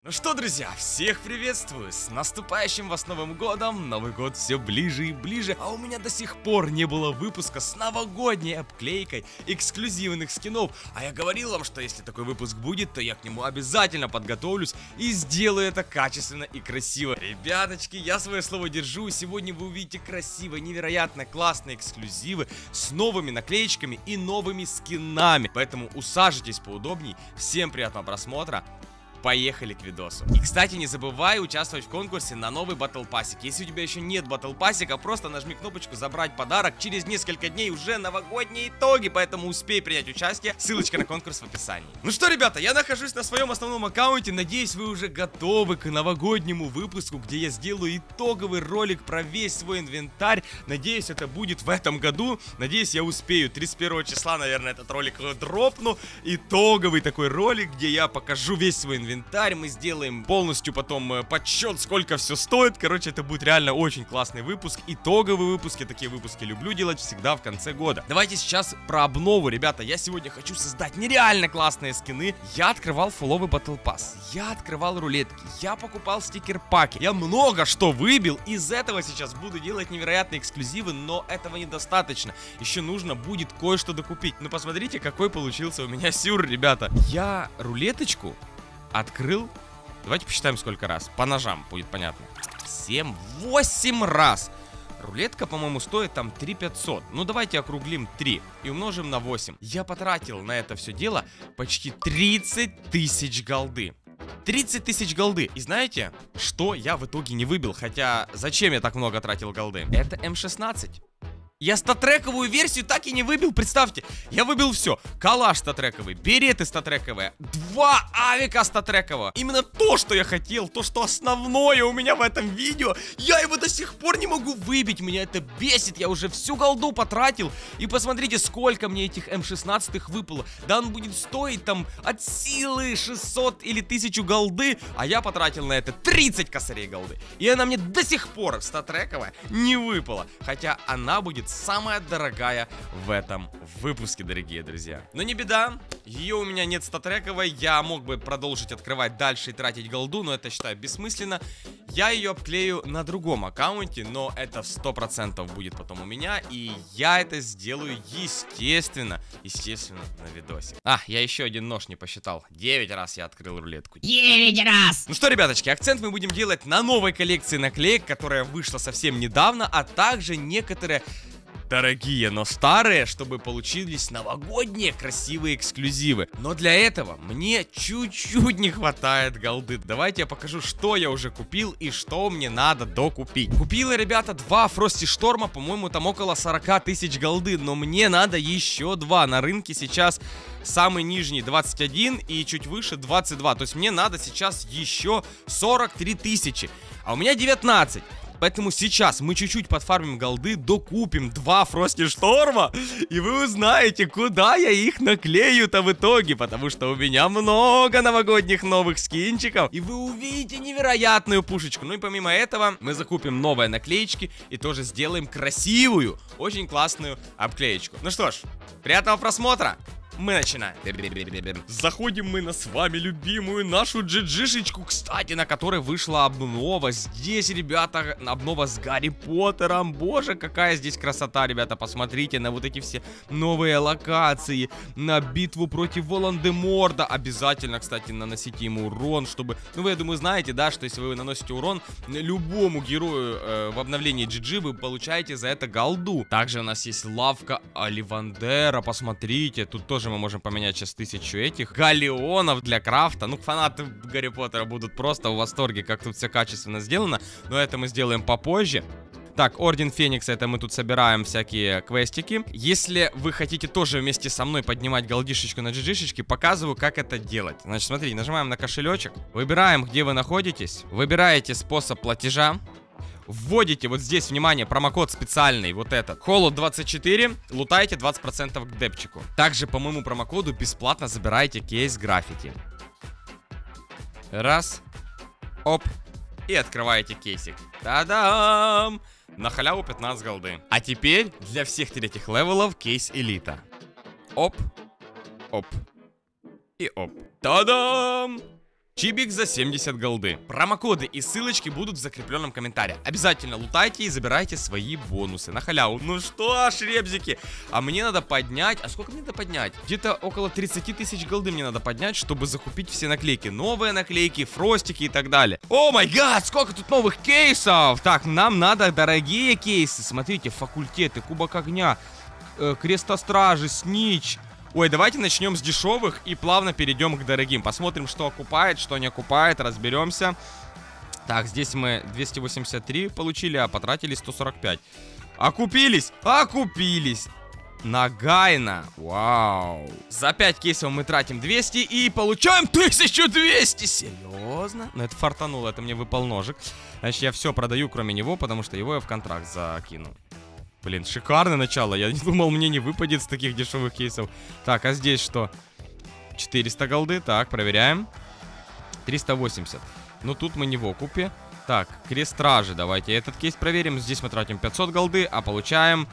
Ну что, друзья, всех приветствую! С наступающим вас Новым Годом! Новый год все ближе и ближе, а у меня до сих пор не было выпуска с новогодней обклейкой эксклюзивных скинов. А я говорил вам, что если такой выпуск будет, то я к нему обязательно подготовлюсь и сделаю это качественно и красиво. Ребяточки, я свое слово держу, сегодня вы увидите красивые, невероятно классные эксклюзивы с новыми наклеечками и новыми скинами. Поэтому усаживайтесь поудобней, всем приятного просмотра. Поехали к видосу. И, кстати, не забывай участвовать в конкурсе на новый батл пассик. Если у тебя еще нет батл пассика, просто нажми кнопочку «Забрать подарок». Через несколько дней уже новогодние итоги, поэтому успей принять участие. Ссылочка на конкурс в описании. Ну что, ребята, я нахожусь на своем основном аккаунте. Надеюсь, вы уже готовы к новогоднему выпуску, где я сделаю итоговый ролик про весь свой инвентарь. Надеюсь, это будет в этом году. Надеюсь, я успею. 31 числа, наверное, этот ролик дропну. Итоговый такой ролик, где я покажу весь свой инвентарь. Мы сделаем полностью потом подсчет, сколько все стоит. Короче, это будет реально очень классный выпуск. Итоговый выпуск. Я такие выпуски люблю делать всегда в конце года. Давайте сейчас про обнову, ребята. Я сегодня хочу создать нереально классные скины. Я открывал фуловый батл пасс. Я открывал рулетки. Я покупал стикер-паки. Я много что выбил. Из этого сейчас буду делать невероятные эксклюзивы. Но этого недостаточно. Еще нужно будет кое-что докупить. Ну, посмотрите, какой получился у меня сюр, ребята. Я рулеточку открыл, давайте посчитаем сколько раз. По ножам будет понятно. 7-8 раз. Рулетка, по-моему, стоит там 3500. Ну, давайте округлим 3 и умножим на 8. Я потратил на это все дело почти 30 тысяч голды. 30 тысяч голды. И знаете, что я в итоге не выбил? Хотя, зачем я так много тратил голды? Это М16. Я статрековую версию так и не выбил, представьте. Я выбил все. Калаш статрековый, береты статрековые, 2 авика статрекового. Именно то, что я хотел, то, что основное у меня в этом видео. Я его до сих пор не могу выбить. Меня это бесит. Я уже всю голду потратил. И посмотрите, сколько мне этих М16 выпало. Да он будет стоить там от силы 600 или 1000 голды. А я потратил на это 30 косарей голды. И она мне до сих пор статрековая не выпала. Хотя она будет самая дорогая в этом выпуске, дорогие друзья. Но не беда, ее у меня нет статрековой. Я мог бы продолжить открывать дальше и тратить голду, но это считаю бессмысленно. Я ее обклею на другом аккаунте, но это 100% будет потом у меня. И я это сделаю, естественно на видосе. Я еще один нож не посчитал. 9 раз я открыл рулетку. 9 раз! Ну что, ребяточки, акцент мы будем делать на новой коллекции наклеек, которая вышла совсем недавно, а также некоторые дорогие, но старые, чтобы получились новогодние красивые эксклюзивы. Но для этого мне чуть-чуть не хватает голды. Давайте я покажу, что я уже купил и что мне надо докупить. Купила, ребята, 2 Фрости Шторма, по-моему, там около 40 тысяч голды, но мне надо еще 2. На рынке сейчас самый нижний 21 и чуть выше 22. То есть мне надо сейчас еще 43 тысячи, а у меня 19. Поэтому сейчас мы чуть-чуть подфармим голды, докупим 2 Фрости Шторма, и вы узнаете, куда я их наклею-то в итоге, потому что у меня много новогодних новых скинчиков, и вы увидите невероятную пушечку. Ну и помимо этого, мы закупим новые наклеечки и тоже сделаем красивую, очень классную обклеечку. Ну что ж, приятного просмотра! Мы начинаем. Заходим мы на с вами любимую нашу GG-шечку, кстати, на которой вышла обнова. Здесь, ребята, обнова с Гарри Поттером. Боже, какая здесь красота, ребята. Посмотрите на вот эти все новые локации, на битву против Волан-де-Морта. Обязательно, кстати, наносите ему урон, чтобы... Ну, вы, я думаю, знаете, да, что если вы наносите урон любому герою в обновлении GG, вы получаете за это голду. Также у нас есть лавка Оливандера. Посмотрите, тут тоже мы можем поменять сейчас 1000 этих галеонов для крафта. Ну, фанаты Гарри Поттера будут просто в восторге, как тут все качественно сделано. Но это мы сделаем попозже. Так, Орден Феникса, это мы тут собираем всякие квестики. Если вы хотите тоже вместе со мной поднимать голдишечку на GG-шечке, показываю, как это делать. Значит, смотрите, нажимаем на кошелечек, выбираем, где вы находитесь, выбираете способ платежа. Вводите вот здесь, внимание, промокод специальный, вот этот, Холод24, лутайте 20% к депчику. Также по моему промокоду бесплатно забираете кейс граффити. Раз, оп, и открываете кейсик. Та-дам! На халяву 15 голды. А теперь для всех 3-х левелов кейс элита. Оп, оп и оп. Та-дам! Чибик за 70 голды. Промокоды и ссылочки будут в закрепленном комментарии. Обязательно лутайте и забирайте свои бонусы на халяву. Ну что, шребзики, а мне надо поднять... А сколько мне надо поднять? Где-то около 30 тысяч голды мне надо поднять, чтобы закупить все наклейки. Новые наклейки, фростики и так далее. О май гад, сколько тут новых кейсов! Так, нам надо дорогие кейсы. Смотрите, факультеты, Кубок Огня, Крестостражи, Снич. Ой, давайте начнем с дешевых и плавно перейдем к дорогим. Посмотрим, что окупает, что не окупает, разберемся. Так, здесь мы 283 получили, а потратили 145. Окупились! Окупились! Нагайна! Вау! За 5 кейсов мы тратим 200 и получаем 1200! Серьезно? Ну это фартануло, это мне выпал ножик. Значит, я все продаю, кроме него, потому что его я в контракт закину. Блин, шикарное начало. Я не думал, мне не выпадет с таких дешевых кейсов. Так, а здесь что? 400 голды. Так, проверяем. 380. Ну, тут мы не в окупе. Так, Крестражи. Давайте этот кейс проверим. Здесь мы тратим 500 голды, а получаем...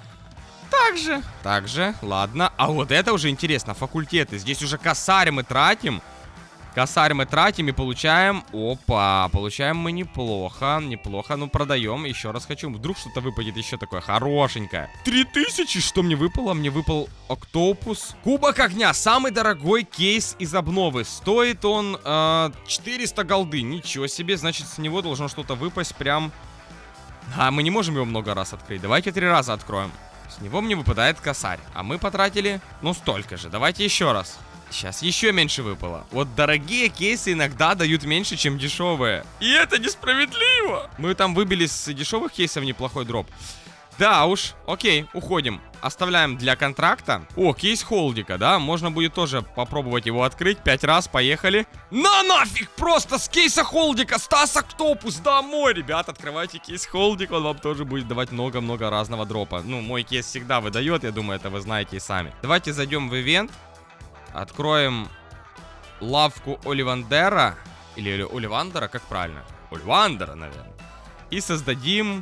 Также, ладно. А вот это уже интересно. Факультеты. Здесь уже косарь мы тратим. Косарь мы тратим и получаем... Опа, получаем мы неплохо. Неплохо, ну продаем. Еще раз хочу. Вдруг что-то выпадет еще такое хорошенькое. 3000, что мне выпало? Мне выпал Октопус. Кубок Огня, самый дорогой кейс из обновы. Стоит он 400 голды. Ничего себе, значит с него должно что-то выпасть прям... А, мы не можем его много раз открыть. Давайте 3 раза откроем. С него мне выпадает косарь. А мы потратили, ну, столько же. Давайте еще раз. Сейчас еще меньше выпало. Вот дорогие кейсы иногда дают меньше, чем дешевые. И это несправедливо. Мы там выбили с дешевых кейсов неплохой дроп. Да уж, окей, уходим. Оставляем для контракта. О, кейс Холдика, да? Можно будет тоже попробовать его открыть 5 раз, поехали. На нафиг! Просто с кейса Холдика Стас Октопус домой! Ребят, открывайте кейс Холдик, он вам тоже будет давать много-много разного дропа. Ну, мой кейс всегда выдает, я думаю, это вы знаете и сами. Давайте зайдем в ивент. Откроем лавку Оливандера. Или Оливандера, как правильно? Оливандера, наверное. И создадим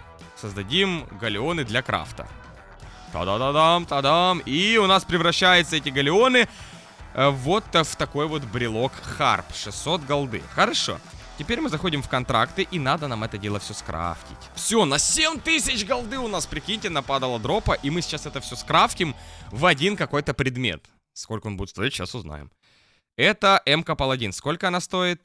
галеоны для крафта. Та-да-да-дам, та-дам. И у нас превращаются эти галеоны вот в такой вот брелок Харп. 600 голды. Хорошо. Теперь мы заходим в контракты, и надо нам это дело все скрафтить. Все, на 7000 голды у нас, прикиньте, нападало дропа. И мы сейчас это все скрафтим в один какой-то предмет. Сколько он будет стоить, сейчас узнаем. Это МК Паладин. Сколько она стоит?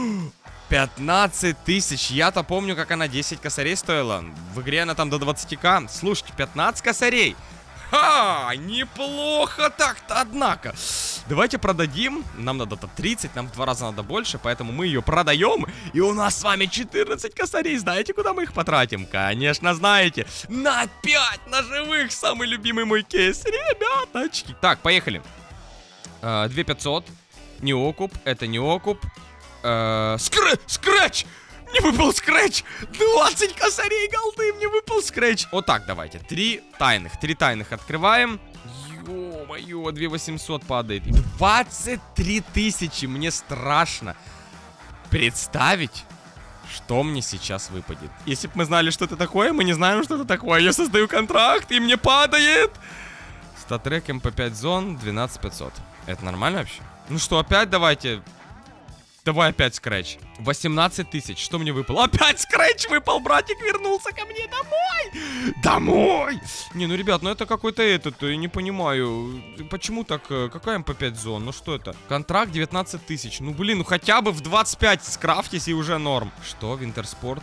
15 тысяч. Я-то помню, как она 10 косарей стоила. В игре она там до 20к. Слушайте, 15 косарей. Ха, неплохо так-то, однако. Давайте продадим. Нам надо 30, нам в 2 раза надо больше. Поэтому мы ее продаем. И у нас с вами 14 косарей. Знаете, куда мы их потратим? Конечно, знаете. На 5 ножевых. Самый любимый мой кейс. Ребяточки. Так, поехали. 2500. Не окуп. Это не окуп. Скрэч! Мне выпал скрэч! 20 косарей голды, мне выпал скрэч! Вот так давайте, 3 тайных открываем. Ё-моё, 2800 падает. 23 тысячи, мне страшно представить, что мне сейчас выпадет. Если бы мы знали, что это такое, мы не знаем, что это такое. Я создаю контракт, и мне падает. Статрек МП5 зон 12500. Это нормально вообще? Ну что, опять давайте... Давай опять скрэч. 18 тысяч. Что мне выпало? Опять скрэч выпал. Братик вернулся ко мне домой. Домой. Не, ну, ребят, ну это какой-то этот. Я не понимаю. Почему так? Какая МП5 зон? Ну что это? Контракт 19 тысяч. Ну, блин, ну хотя бы в 25 скрафтись и уже норм. Что, Винтерспорт?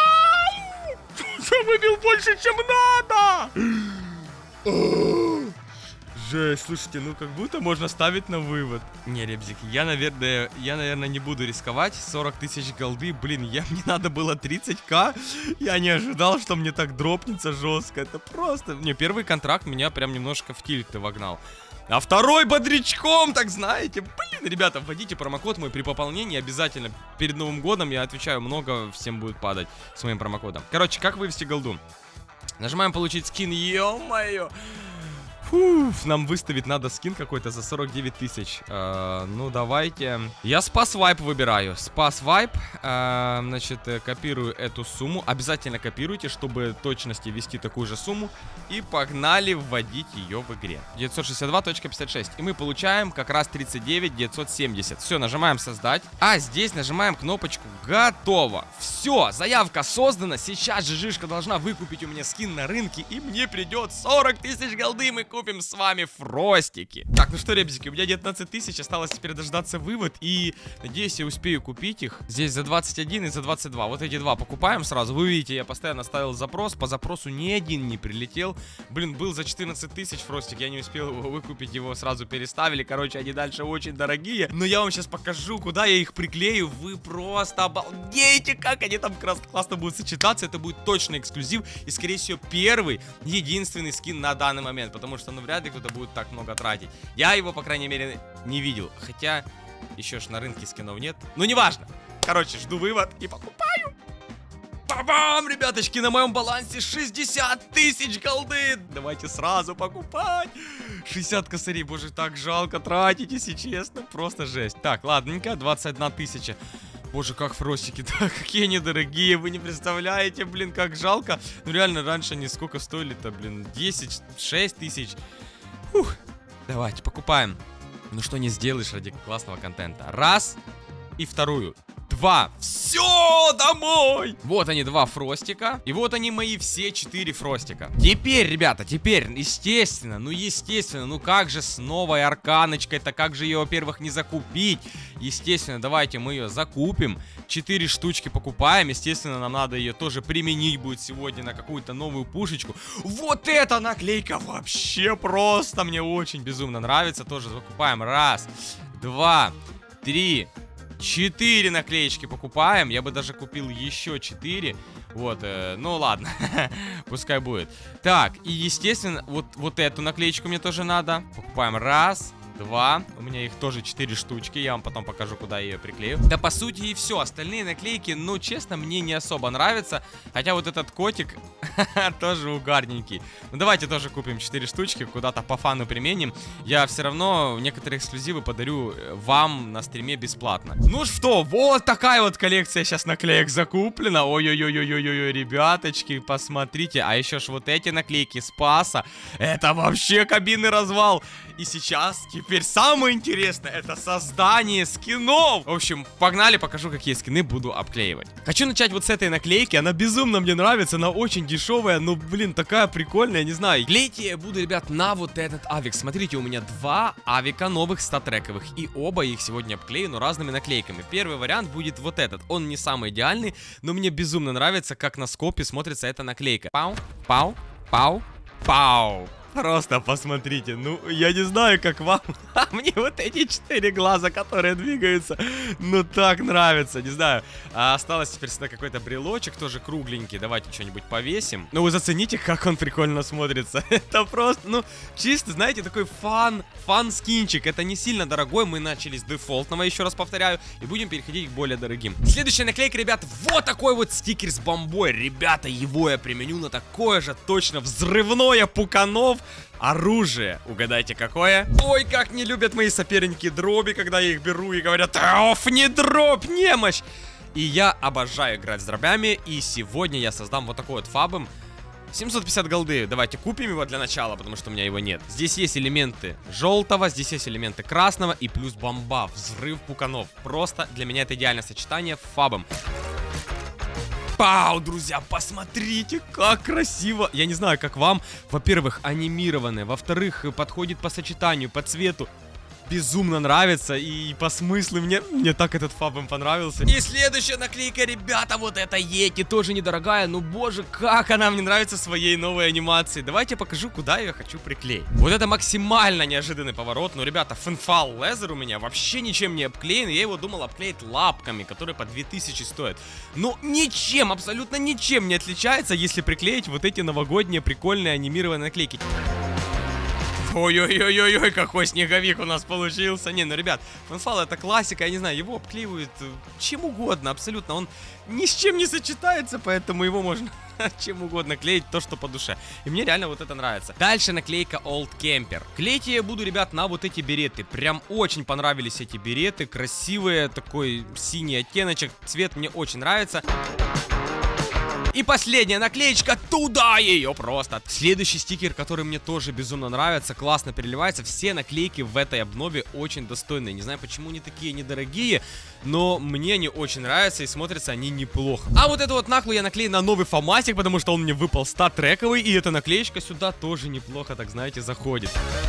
Я выбил больше, чем надо. Жесть, слушайте, ну как будто можно ставить на вывод. Не, ребзик, я, наверное, не буду рисковать. 40 тысяч голды, блин, мне надо было 30к. Я не ожидал, что мне так дропнется жестко. Это просто... Не, первый контракт меня прям немножко в тильт вогнал. А второй бодрячком, так знаете. Блин, ребята, вводите промокод мой при пополнении. Обязательно перед Новым годом, я отвечаю, много всем будет падать с моим промокодом. Короче, как вывести голду? Нажимаем получить скин, ё-моё. Фуф, нам выставить надо скин какой-то за 49 тысяч. Ну, давайте. Я спас вайп выбираю. Спас вайп. Значит, копирую эту сумму. Обязательно копируйте, чтобы точности ввести такую же сумму. И погнали вводить ее в игре. 962.56. И мы получаем как раз 39 970. Все, нажимаем создать. А здесь нажимаем кнопочку готово. Все, заявка создана. Сейчас же Жишка должна выкупить у меня скин на рынке. И мне придет 40 тысяч голды. Мы купим с вами фростики. Так, ну что, ребятики, у меня 19 тысяч. Осталось теперь дождаться вывод. И надеюсь, я успею купить их. Здесь за 21 и за 22. Вот эти два покупаем сразу. Вы видите, я постоянно ставил запрос. По запросу ни один не прилетел. Блин, был за 14 тысяч фростик. Я не успел его выкупить. Его сразу переставили. Короче, они дальше очень дорогие. Но я вам сейчас покажу, куда я их приклею. Вы просто обалдеете, как они там классно будут сочетаться. Это будет точно эксклюзив. И, скорее всего, первый, единственный скин на данный момент. Потому что, ну, вряд ли кто-то будет так много тратить. Я его, по крайней мере, не видел. Хотя, еще ж на рынке скинов нет. Ну, неважно. Короче, жду вывод и покупаю. Ба-бам, ребяточки, на моем балансе 60 тысяч голды. Давайте сразу покупать. 60 косарей, боже, так жалко тратить, если честно. Просто жесть. Так, ладненько, 21 тысяча. Боже, как фростики, да, какие они дорогие, вы не представляете, блин, как жалко. Ну, реально, раньше они сколько стоили-то, блин, 10-6 тысяч. Фух, давайте, покупаем. Ну, что не сделаешь ради классного контента. Раз, и вторую. Два. Все, домой! Вот они, два фростика. И вот они, мои все 4 фростика. Теперь, ребята, естественно, ну как же с новой арканочкой-то, как же ее, во-первых, не закупить? Естественно, давайте мы ее закупим. 4 штучки покупаем. Естественно, нам надо ее тоже применить будет сегодня на какую-то новую пушечку. Вот эта наклейка вообще просто мне очень безумно нравится. Тоже закупаем. Раз, два, три, 4 наклеечки покупаем. Я бы даже купил еще 4. Вот, ну ладно. Пускай будет. Так, и естественно, вот эту наклеечку мне тоже надо. Покупаем. Раз, два. У меня их тоже 4 штучки. Я вам потом покажу, куда я ее приклею. Да, по сути, и все. Остальные наклейки, ну, честно, мне не особо нравятся. Хотя вот этот котик тоже угарненький. Ну, давайте тоже купим 4 штучки. Куда-то по фану применим. Я все равно некоторые эксклюзивы подарю вам на стриме бесплатно. Ну что, вот такая вот коллекция сейчас наклеек закуплена. Ой-ой-ой-ой-ой-ой, ребяточки, посмотрите. А еще ж вот эти наклейки Спаса. Это вообще кабинный развал. И сейчас, теперь самое интересное, это создание скинов. В общем, погнали, покажу, какие скины буду обклеивать. Хочу начать вот с этой наклейки, она безумно мне нравится, она очень дешевая, но, блин, такая прикольная, не знаю. Клеить я буду, ребят, на вот этот авик. Смотрите, у меня 2 авика новых 100-трековых, и оба их сегодня обклею, но разными наклейками. Первый вариант будет вот этот, он не самый идеальный, но мне безумно нравится, как на скопе смотрится эта наклейка. Пау, пау, пау, пау. Просто посмотрите, ну, я не знаю, как вам, а мне вот эти 4 глаза, которые двигаются, ну, так нравится, не знаю. Осталось теперь сюда какой-то брелочек, тоже кругленький, давайте что-нибудь повесим. Ну, вы зацените, как он прикольно смотрится, это просто, ну, чисто, знаете, такой фан-скинчик, это не сильно дорогой, мы начали с дефолтного, еще раз повторяю, и будем переходить к более дорогим. Следующая наклейка, ребят, вот такой вот стикер с бомбой, ребята, его я применю на такое же точно взрывное пуканов. Оружие. Угадайте, какое? Ой, как не любят мои соперники дроби, когда я их беру и говорят: оф, не дроп, немощь. И я обожаю играть с дробями. И сегодня я создам вот такой вот фабом. 750 голды. Давайте купим его для начала, потому что у меня его нет. Здесь есть элементы желтого, здесь есть элементы красного и плюс бомба. Взрыв пуканов. Просто для меня это идеальное сочетание фабом. Пау, друзья, посмотрите, как красиво. Я не знаю, как вам. Во-первых, анимированное. Во-вторых, подходит по сочетанию, по цвету. Безумно нравится. И по смыслу мне так этот фабом понравился. И следующая наклейка, ребята, вот эта Йети. Тоже недорогая, но боже, как она мне нравится своей новой анимацией. Давайте я покажу, куда я хочу приклеить. Вот это максимально неожиданный поворот. Но, ребята, Фенфал Лезер у меня вообще ничем не обклеен. Я его думал обклеить лапками, которые по 2000 стоят. Но ничем, абсолютно ничем не отличается, если приклеить вот эти новогодние прикольные анимированные наклейки. Ой-ой-ой-ой, какой снеговик у нас получился. Не, ну, ребят, фанфал это классика, я не знаю, его обклеивают чем угодно, абсолютно. Он ни с чем не сочетается, поэтому его можно чем угодно клеить, то, что по душе. И мне реально вот это нравится. Дальше наклейка Old Camper. Клеить я буду, ребят, на вот эти береты. Прям очень понравились эти береты. Красивые, такой синий оттеночек. Цвет мне очень нравится. И последняя наклеечка, туда ее просто. Следующий стикер, который мне тоже безумно нравится, классно переливается. Все наклейки в этой обнове очень достойные. Не знаю, почему они такие недорогие, но мне они очень нравятся и смотрятся они неплохо. А вот эту вот наклу я наклею на новый фомасик, потому что он мне выпал стат-трековый. И эта наклеечка сюда тоже неплохо, так знаете, заходит.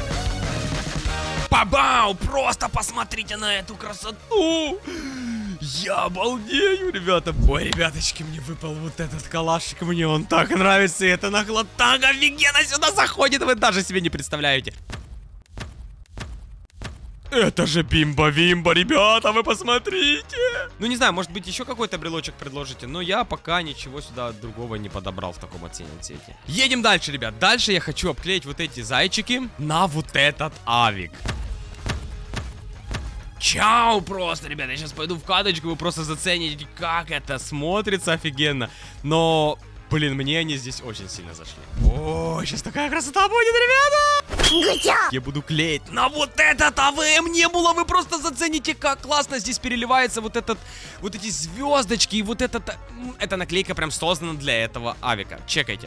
Бабау! Просто посмотрите на эту красоту! Я обалдею, ребята. Ой, ребяточки, мне выпал вот этот калашик. Мне он так нравится. И эта нахла так офигенно сюда заходит. Вы даже себе не представляете. Это же бимба-вимба, ребята, вы посмотрите. Ну, не знаю, может быть, еще какой-то брелочек предложите. Но я пока ничего сюда другого не подобрал в таком оцененном цвете. Едем дальше, ребят. Дальше я хочу обклеить вот эти зайчики на вот этот авик. Чау просто, ребята, я сейчас пойду в каточку, вы просто зацените, как это смотрится офигенно. Но, блин, мне они здесь очень сильно зашли. О, сейчас такая красота будет, ребята! Я буду клеить на вот этот АВМ не было, вы просто зацените, как классно здесь переливается вот эти звездочки и вот этот... Эта наклейка прям создана для этого авика, чекайте.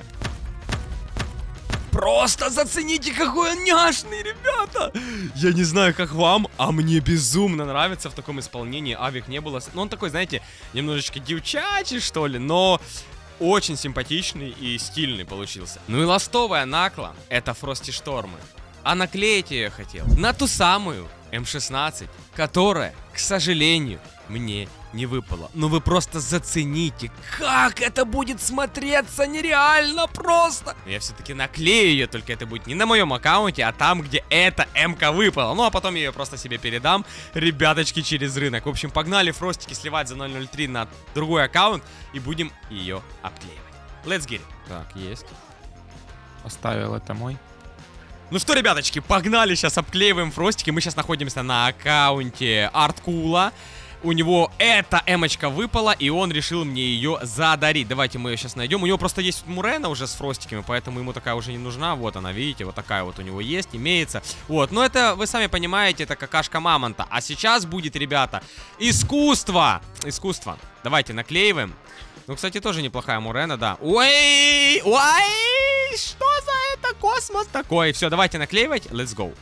Просто зацените, какой он няшный, ребята! Я не знаю, как вам, а мне безумно нравится в таком исполнении. Авик не было... Ну, он такой, знаете, немножечко девчачий, что ли, но очень симпатичный и стильный получился. Ну и ластовая накла — это Фрости Штормы. А наклеить я хотел на ту самую М16, которая, к сожалению, мне не выпало. Но вы просто зацените, как это будет смотреться нереально просто. Я все-таки наклею ее, только это будет не на моем аккаунте, а там, где эта МК выпала. Ну, а потом я ее просто себе передам, ребяточки, через рынок. В общем, погнали фростики сливать за 003 на другой аккаунт и будем ее обклеивать. Let's get it. Так, есть. Поставил это мой. Ну что, ребяточки, погнали, сейчас обклеиваем фростики. Мы сейчас находимся на аккаунте Арткула. У него эта эмочка выпала, и он решил мне ее задарить. Давайте мы ее сейчас найдем. У него просто есть Мурена уже с фростиками, поэтому ему такая уже не нужна. Вот она, видите, вот такая вот у него есть, имеется. Вот, но это, вы сами понимаете, это какашка мамонта. А сейчас будет, ребята, искусство. Искусство. Давайте наклеиваем. Ну, кстати, тоже неплохая Мурена, да. Ой, ой, что за это космос такой? Все, давайте наклеивать. Let's go.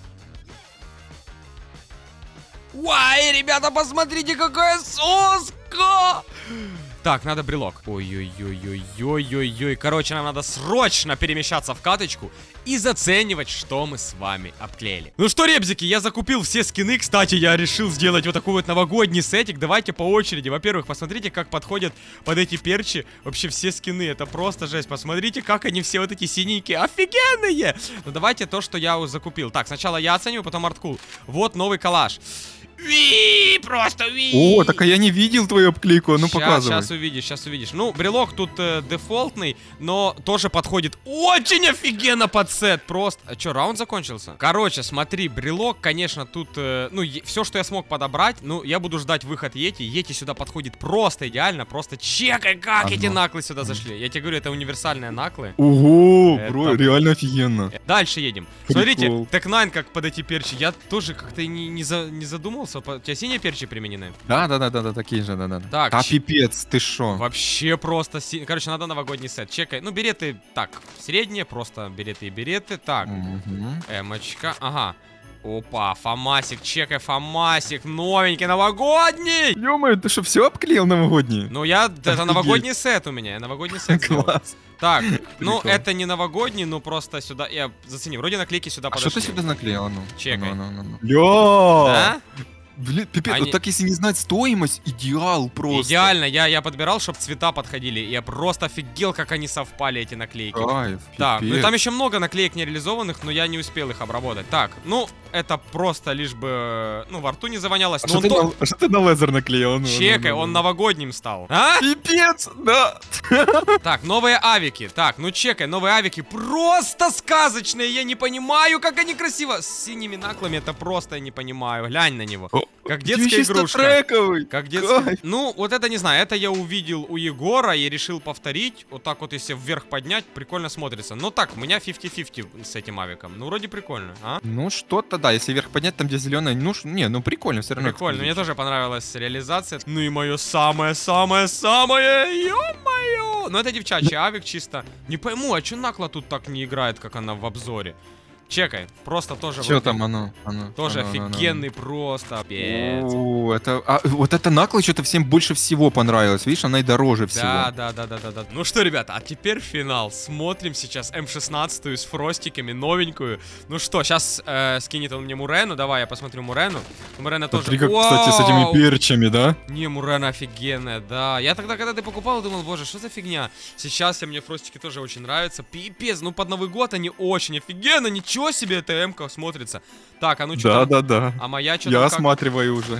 Уай, ребята, посмотрите, какая соска! Так, надо брелок. Ой-ой-ой-ой-ой-ой-ой. Короче, нам надо срочно перемещаться в каточку и заценивать, что мы с вами обклеили. Ну что, ребзики, я закупил все скины. Кстати, я решил сделать вот такой вот новогодний сетик. Давайте по очереди. Во-первых, посмотрите, как подходят под эти перчи вообще все скины. Это просто жесть. Посмотрите, как они все вот эти синенькие. Офигенные! Ну давайте то, что я закупил. Так, сначала я оценю, потом Арткул. Вот новый калаш. Ви, просто ви. О, так а я не видел твою обклейку, ну показывай. Сейчас увидишь, сейчас увидишь. Ну, брелок тут дефолтный, но тоже подходит очень офигенно под сет, просто. А что, раунд закончился? Короче, смотри, брелок, конечно, тут, ну, все, что я смог подобрать, ну, я буду ждать выход Йети. Йети сюда подходит просто идеально, просто чекай, как эти наклы сюда зашли. Я тебе говорю, это универсальные наклы. Ого, бро, реально офигенно. Дальше едем. Смотрите, Tech9 как под эти перчи. Я тоже как-то не задумался. У тебя синие перчи применены? Да, такие же, да. Так, а пипец, ты шо? Вообще просто... Короче, надо новогодний сет. Чекай. Ну, береты, так, средние, просто береты и береты. Так, эмочка, ага. Опа, фомасик, чекай, фомасик, новенький, новогодний! Ё-моё, ты что, все обклеил новогодние? Ну, это новогодний сет у меня, я новогодний сет сделал. Класс. Так, ну, это не новогодний, ну, просто сюда, я зацени, вроде наклейки сюда подошли. А что ты сюда наклеил, ну? Чекай. Ля! Да? Блин, пипец, вот так если не знать стоимость, идеал просто. Идеально, я подбирал, чтобы цвета подходили. Я просто офигел, как они совпали, эти наклейки. Кайф, да, ну пипец. там еще много наклеек нереализованных, но я не успел их обработать. Так, ну, это просто лишь бы, ну, во рту не завонялось. Что ты на лезер наклеил? Чекай, он новогодним стал. А? Пипец, да. Так, новые авики. Так, ну чекай, новые авики просто сказочные. Я не понимаю, как они красиво. С синими наклами это просто я не понимаю. Глянь на него. Как детская игрушка. Трековый. Как детский. Ну, вот это не знаю. Это я увидел у Егора и решил повторить. Вот так вот, если вверх поднять, прикольно смотрится. Ну так, у меня 50-50 с этим авиком. Ну, вроде прикольно, а? Ну, что-то, да. Если вверх поднять, там, где зеленый. Ну, не, ну прикольно, все равно. Прикольно. Мне тоже понравилась реализация. Ну и мое самое-самое-самое. Ё-моё! Ну, это девчачий авик чисто. Не пойму, а чё накла тут так не играет, как она в обзоре? Чекай, просто тоже... Что там оно? Тоже офигенный просто. Это, вот эта накла что-то всем больше всего понравилась. Видишь, она и дороже всего. Да. Ну что, ребята, а теперь финал. Смотрим сейчас М16 с фростиками, новенькую. Ну что, сейчас скинет он мне Мурену. Давай я посмотрю Мурену. Мурена тоже... Смотри, как, кстати, с этими перчами, да? Не, Мурена офигенная, да. Я тогда, когда ты покупал, думал, боже, что за фигня? Сейчас мне фростики тоже очень нравятся. Пипец, ну под Новый год они очень офигенно, ничего себе эта М-ка смотрится. Так, а ну что? Да. А моя что-то я как... осматриваю уже.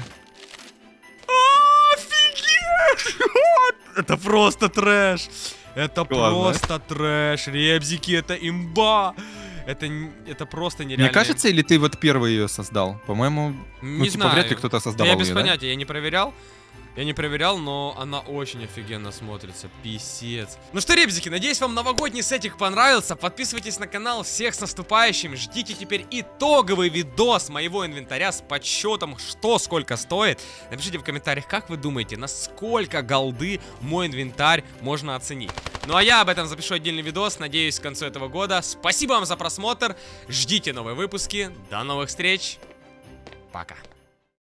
Офигеть! Это просто трэш. Это просто трэш. Ребзики, это имба. Это просто нереально. Мне кажется, или ты вот первый ее создал? По-моему, не знаю. вряд ли кто-то создавал я без ее, понятия, я не проверял. Я не проверял, но она очень офигенно смотрится. Писец. Ну что, ребзики, надеюсь, вам новогодний сетик понравился. Подписывайтесь на канал. Всех с наступающим. Ждите теперь итоговый видос моего инвентаря с подсчетом, что сколько стоит. Напишите в комментариях, как вы думаете, насколько голды мой инвентарь можно оценить. Ну а я об этом запишу отдельный видос. Надеюсь, к концу этого года. Спасибо вам за просмотр. Ждите новые выпуски. До новых встреч. Пока.